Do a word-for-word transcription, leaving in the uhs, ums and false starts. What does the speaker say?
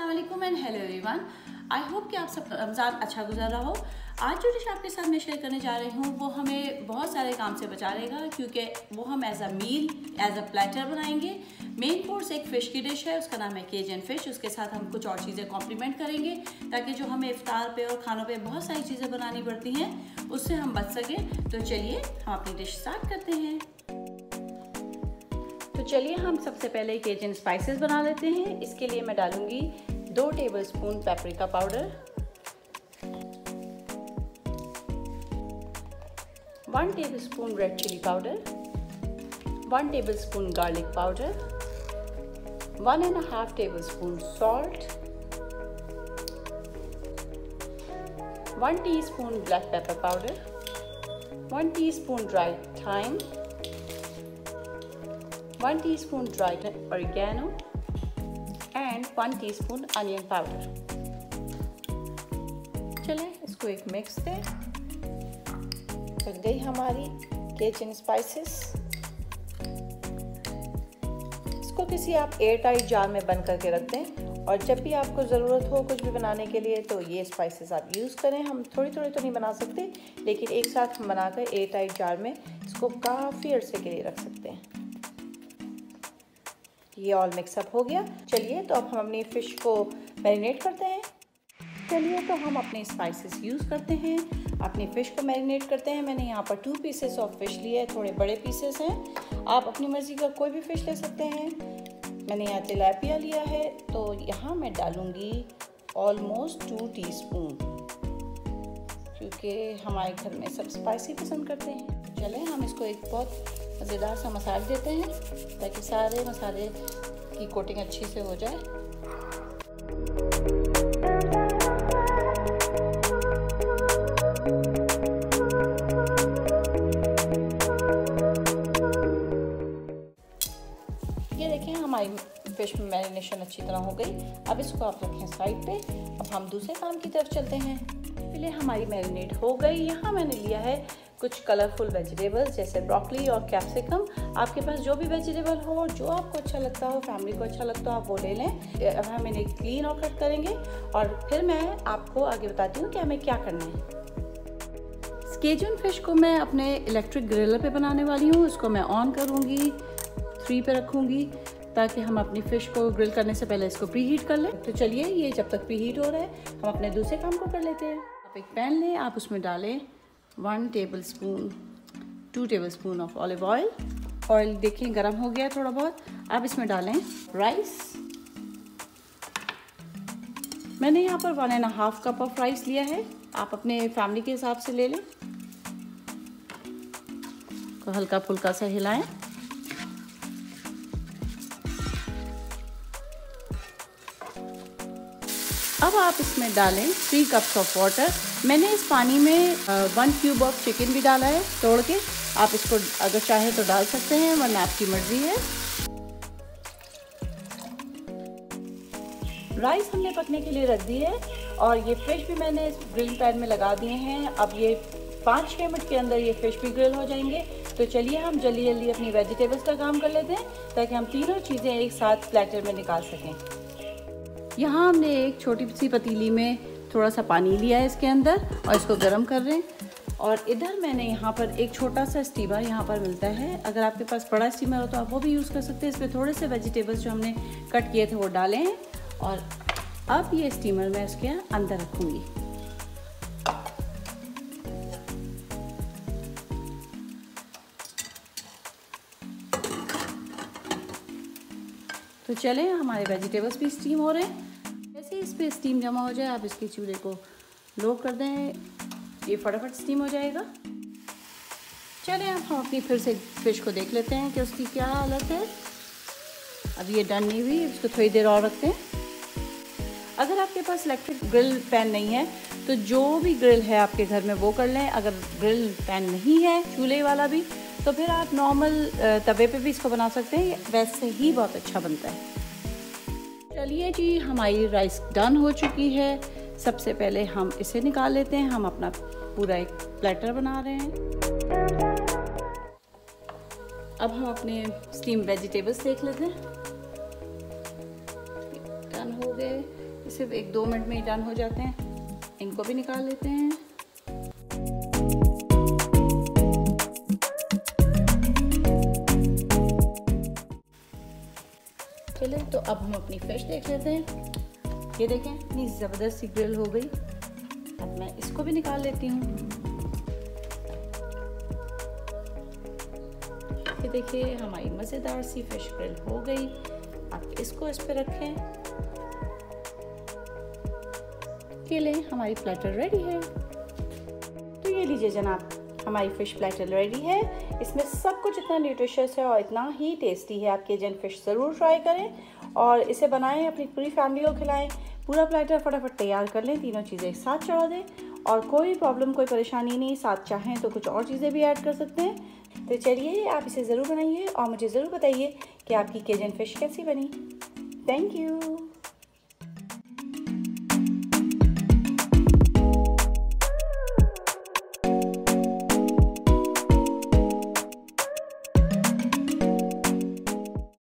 अस्सलाम वालेकुम and hello everyone. I hope कि आप सब रमज़ान अच्छा गुजर रहा हो। आज जो डिश आपके साथ मैं शेयर करने जा रही हूँ वो हमें बहुत सारे काम से बचा लेगा, क्योंकि वो हम as a meal as a platter बनाएंगे। मेन कोर्स एक फ़िश की डिश है, उसका नाम है केजन फ़िश। उसके साथ हम कुछ और चीज़ें कॉम्प्लीमेंट करेंगे ताकि जो हमें इफ्तार पे और खानों पे बहुत सारी चीज़ें बनानी पड़ती हैं उससे हम बच सकें। तो चलिए हम अपनी डिश स्टार्ट करते हैं। तो चलिए हम सबसे पहले केजन स्पाइसेस बना लेते हैं। इसके लिए मैं डालूंगी दो tablespoon paprika powder, one tablespoon red chilli powder, one tablespoon garlic powder, one and half tablespoon salt, one teaspoon black pepper powder, one teaspoon dried thyme, one teaspoon dried oregano and one teaspoon onion powder. चलें इसको एक mix दें। बन गई हमारी केजन spices. इसको किसी आप एयर टाइट जार में बंद करके रख दें और जब भी आपको ज़रूरत हो कुछ भी बनाने के लिए तो ये स्पाइसेस आप यूज़ करें। हम थोड़ी थोड़ी तो नहीं बना सकते, लेकिन एक साथ हम बनाकर एयर टाइट जार में इसको काफ़ी अरसे के लिए रख सकते हैं। ये ऑल मिक्सअप हो गया। चलिए तो अब हम अपनी फ़िश को मैरिनेट करते हैं। चलिए तो हम अपने स्पाइसेस यूज़ करते हैं, अपनी फ़िश को मैरिनेट करते हैं। मैंने यहाँ पर टू पीसेस ऑफ फ़िश लिए है, थोड़े बड़े पीसेस हैं। आप अपनी मर्ज़ी का कोई भी फ़िश ले सकते हैं। मैंने यहाँ तिलापिया लिया है, तो यहाँ मैं डालूँगी ऑलमोस्ट टू टीस्पून, क्योंकि हमारे घर में सब स्पाइसी पसंद करते हैं। चलें हम इसको एक बहुत मज़ेदार सा मसाला देते हैं ताकि सारे मसाले की कोटिंग अच्छी से हो जाए। ये देखें हमारी फिश में मैरिनेशन अच्छी तरह हो गई। अब इसको आप रखें साइड पे। अब हम दूसरे काम की तरफ चलते हैं। पहले हमारी मैरिनेट हो गई। यहाँ मैंने लिया है कुछ कलरफुल वेजिटेबल्स जैसे ब्रोकली और कैप्सिकम। आपके पास जो भी वेजिटेबल हो, जो आपको अच्छा लगता हो, फैमिली को अच्छा लगता हो, आप वो ले लें। अब हम इन्हें क्लीन और कट करेंगे और फिर मैं आपको आगे बताती हूँ कि हमें क्या करना है। केजन फिश को मैं अपने इलेक्ट्रिक ग्रिलर पे बनाने वाली हूँ। इसको मैं ऑन करूँगी, थ्री पे रखूँगी ताकि हम अपनी फ़िश को ग्रिल करने से पहले इसको प्री हीट कर लें। तो चलिए ये जब तक प्री हीट हो रहा है हम अपने दूसरे काम को कर लेते हैं। आप एक पैन लें, आप उसमें डालें one tablespoon two tablespoon of olive oil. Oil देखिए गर्म हो गया थोड़ा बहुत। अब इसमें डालें राइस। मैंने यहाँ पर one and half cup of rice लिया है। आप अपने फैमिली के हिसाब से ले लें। तो हल्का फुल्का सा हिलाएं। अब आप इसमें डालें थ्री कप्स ऑफ वाटर। मैंने इस पानी में वन क्यूब ऑफ चिकन भी डाला है तोड़ के। आप इसको अगर चाहे तो डाल सकते हैं, वरना आपकी मर्जी है। राइस हमने पकने के लिए रख दी है और ये फिश भी मैंने इस ग्रिल पैन में लगा दिए हैं। अब ये पाँच छः मिनट के अंदर ये फिश भी ग्रिल हो जाएंगे। तो चलिए हम जल्दी जल्दी अपनी वेजिटेबल्स का काम कर लेते हैं ताकि हम तीनों चीज़ें एक साथ प्लेटर में निकाल सकें। यहाँ हमने एक छोटी सी पतीली में थोड़ा सा पानी लिया है इसके अंदर और इसको गर्म कर रहे हैं। और इधर मैंने यहाँ पर एक छोटा सा स्टीमर यहाँ पर मिलता है। अगर आपके पास बड़ा स्टीमर हो तो आप वो भी यूज़ कर सकते हैं। इसमें थोड़े से वेजिटेबल्स जो हमने कट किए थे वो डाले हैं और अब ये स्टीमर मैं इसके अंदर रखूँगी। तो चलें हमारे वेजिटेबल्स भी स्टीम हो रहे हैं। जैसे इस पर स्टीम जमा हो जाए आप इसके चूल्हे को लो कर दें, ये फटाफट स्टीम हो जाएगा। चलें अब हम अपनी फिर से फिश को देख लेते हैं कि उसकी क्या हालत है। अब ये डन नहीं हुई, इसको थोड़ी देर और रखते हैं। अगर आपके पास इलेक्ट्रिक ग्रिल पैन नहीं है तो जो भी ग्रिल है आपके घर में वो कर लें। अगर ग्रिल पैन नहीं है चूल्हे वाला भी, तो फिर आप नॉर्मल तवे पे भी इसको बना सकते हैं, वैसे ही बहुत अच्छा बनता है। चलिए जी हमारी राइस डन हो चुकी है। सबसे पहले हम इसे निकाल लेते हैं। हम अपना पूरा एक प्लेटर बना रहे हैं। अब हम अपने स्टीम वेजिटेबल्स देख लेते हैं। डन हो गए। सिर्फ एक दो मिनट में ही डन हो जाते हैं। इनको भी निकाल लेते हैं। चलिए तो अब हम अपनी फिश देख लेते हैं। ये देखें इतनी ज़बरदस्त सी ग्रिल हो गई। अब मैं इसको भी निकाल लेती हूँ। ये देखिए हमारी मज़ेदार सी फिश ग्रिल हो गई। अब इसको इस पे रखें। ये ले हमारी प्लेटर रेडी है। तो ये लीजिए जनाब, हमारी फ़िश प्लेटर रेडी है। इसमें सब कुछ इतना न्यूट्रिशियस है और इतना ही टेस्टी है। आप केजन फ़िश ज़रूर ट्राई करें और इसे बनाएं, अपनी पूरी फैमिली को खिलाएं। पूरा प्लेटर फटाफट तैयार कर लें, तीनों चीज़ें एक साथ चढ़ा दें और कोई प्रॉब्लम कोई परेशानी नहीं। साथ चाहें तो कुछ और चीज़ें भी ऐड कर सकते हैं। तो चलिए आप इसे ज़रूर बनाइए और मुझे ज़रूर बताइए कि आपकी केजन फ़िश कैसी बनी। Thank you.